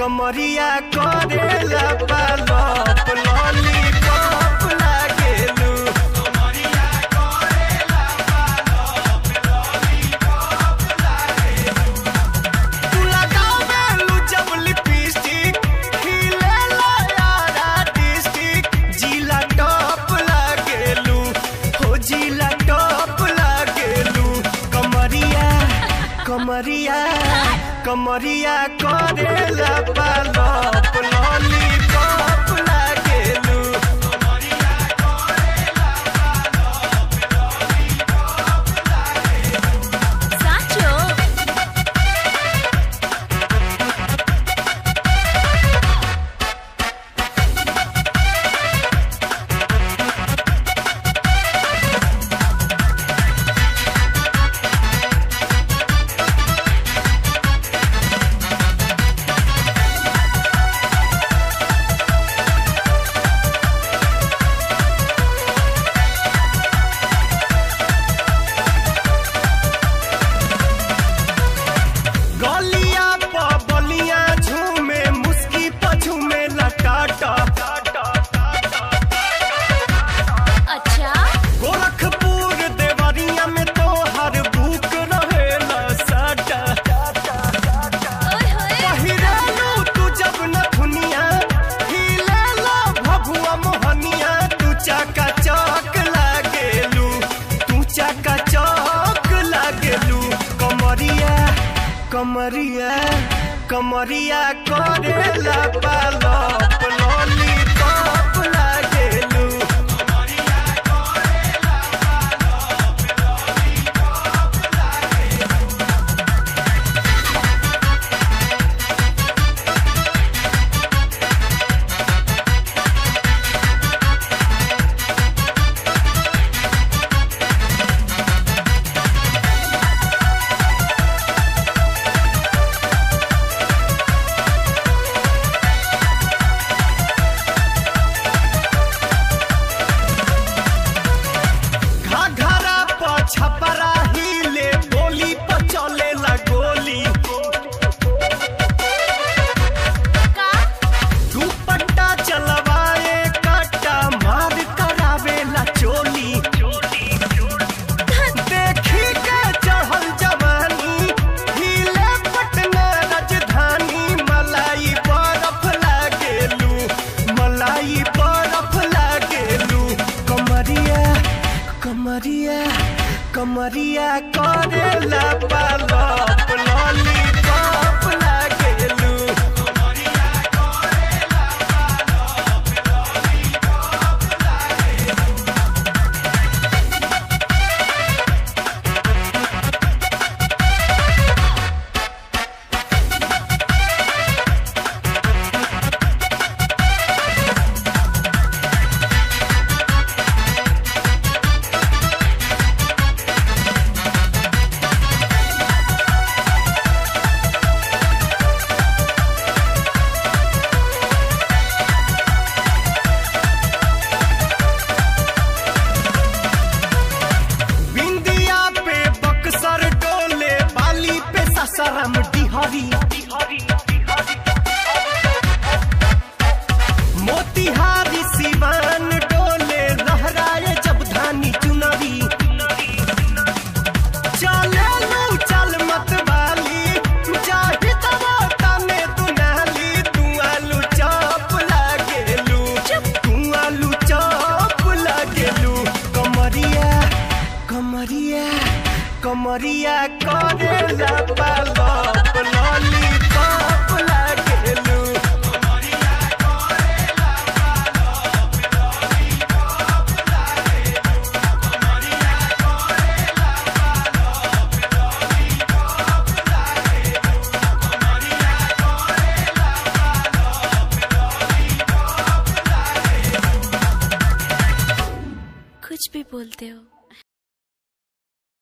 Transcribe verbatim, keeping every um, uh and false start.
कमरिया करेला पालप लॉलीपॉप लागेलू। कमरिया करेला पालप लॉलीपॉप लागेलू। तू लगावेलू जब लिपस्टिक खिलेला यारा डिस्ट्रिक्ट जिला टॉप लागेलू हो जिला टॉप लागेलू। कमरिया कमरिया कमरिया करेला पालप लॉलीपॉप लागेलू। कमरिया करेला पालप लॉलीपॉप लागेलू। साचो कमरिया कमरिया करेला पालप लॉलीपॉप लागेलू। कमरिया करेला पालप लॉलीपॉप लागेलू। कमरिया कमरिया करेला पालप लॉलीपॉप लागेलू। कमरिया करेला पालप लॉलीपॉप लागेलू। सरम डिहरी मोतिहारी सिवान डोले लहराए जब धानी चुनरी। चले लू चल मत वाली जाहि तवा तने दुनाली। तू आलू चॉप लागेलू तू आलू चॉप लागेलू। कमरिया कमरिया कमरिया करेला पालप लॉलीपॉप लागेलू। कमरिया करेला पालप लॉलीपॉप लागेलू। कमरिया करेला पालप लॉलीपॉप लागेलू। कमरिया करेला पालप लॉलीपॉप लागेलू। कुछ भी बोलते हो।